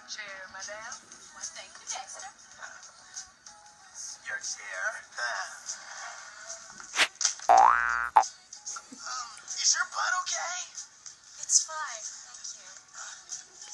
Chair, madame. Why, thank you, Dexter. Your chair. Is your butt okay? It's fine, thank you.